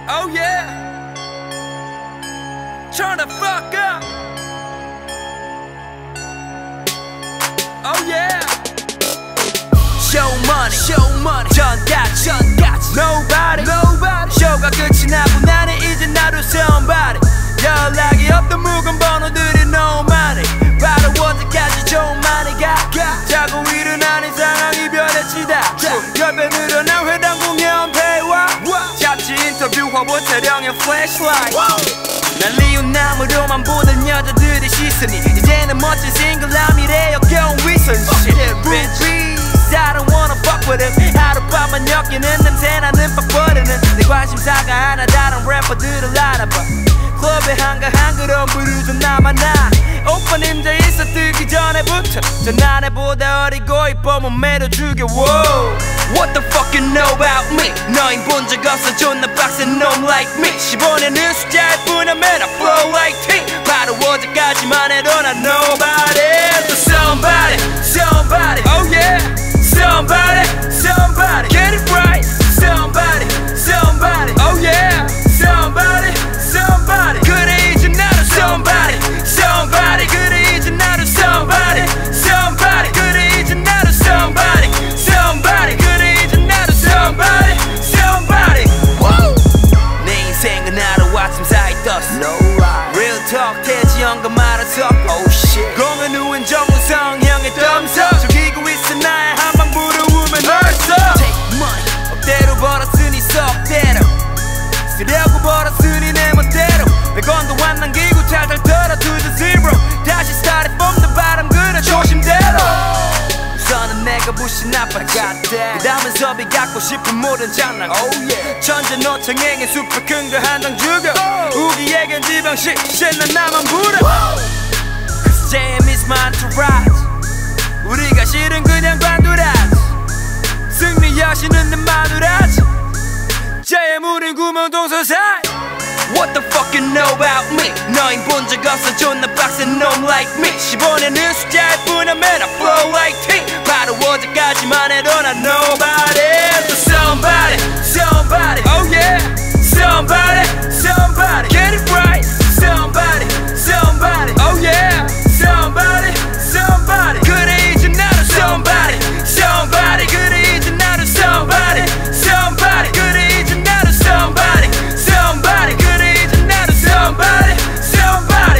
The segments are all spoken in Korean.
Oh yeah, turn the fuck up. Oh yeah, show money, 전같이 nobody. 쇼가 끝이 나고 나는 이제 나도 somebody. 연락이 없던 묵은 번호들이 너무 많이. 바로 어제까지 좀 많이 가. 자고 일어나는 상황이 변해지다. 10배 늘어난 회당 공연 배와 잡지 인터뷰 화보 촬영의 flashlight. 날 리웃남으로만 보던 여자들의 시선이 이제는 멋진 싱글함이래 역겨운 위선시. I don't wanna fuck with him. 하룻밤만 엮이는 냄새나는 빡버리는 내 관심사가 하나 다른 래퍼들을 알아봐. 클럽에 한가한 그런 부르던 나만 나. 오빠 님자 있어 뜨기 전에부터 전날에보다 어리고 이뻐 몸매도 죽여. What the fuck you know about me? 너흰 본 적 없어 존나 빡센 놈 like me. 15년은 숫자일 뿐이면 I flow like tea. 바로 어제까지만 해도 난 nobody. So somebody, oh yeah. Somebody, get it right. Somebody, oh yeah. Somebody, 그래 이제 나도 somebody, 그래 이제 나도 somebody, 그래 이제 나도 somebody, 그래 이제 나도 somebody. 내 인생은 하루아침 사이 떴어. Real talk 대지연과 말을 섞어. 공은 후엔 정우성 형의 덤석. 죽이고 있어 나의 한방 부러우면 얼써. Take money 억대로 벌었으니 썩대로 쓰려고 벌었으니 내 멋대로 100원도 안 남기고 탈탈 털어 to the zero. 다시 started from the bottom 그래 조심대로. 우선은 내가 부신 아빠 그 다음은 섭이 갖고 싶은 모든 장난. 천재 노창행의 숲에 큰 거 한 장 주고 우기에겐 지방식 신난 나만 부려. Cause JM is my entourage. 우리가 싫은 그냥 관두라지. 승리 여신은 내 마누라지. JM 우린 구멍동서사이. What the fuck you know about me? 너흰 본 적 없어 존나 빡센 놈 like me. 15년은 숫자일 뿐이면 I flow like tea. 바로 어제까지만 해도 난 nobody. So somebody, oh yeah. Somebody, get it right. Somebody, oh yeah. Somebody, 그래 이제 나도 somebody, 그래 이제 나도 somebody, 그래 이제 나도 somebody, 그래 이제 나도 somebody.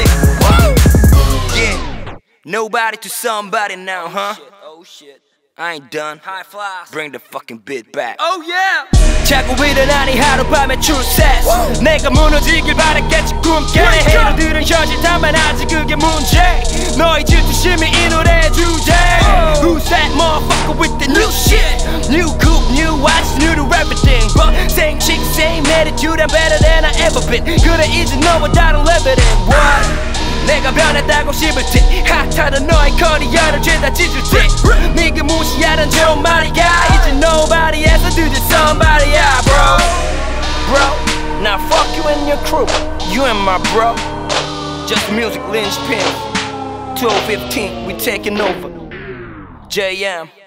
Yeah, nobody to somebody now, huh? Oh shit. I ain't done. High flies. Bring the fucking beat back. Oh yeah. 자꾸 일어나니 하룻밤에 출세. 내가 무너지길 바랬겠지 꿈깨. 헤이터들은 현실 탓만 하지 그게 문제. 너희 질투심이 이 노래의 주제. Who's that motherfucker with the new shit? New coupe, new watch, new to everything. But same chick, same attitude, I'm better than I ever been. 그래 이제 너와 다른 레벨인 what? 내가 변했다고 씹을 때 핫하던 너의 커리어를 죄다 찢을 때 네가 무시하던 좋은 말이야. 이제 nobody에서 드디어 somebody야 bro. Now fuck you and your crew. You and my bro. Just music linchpin. 12:15 we taking over. JM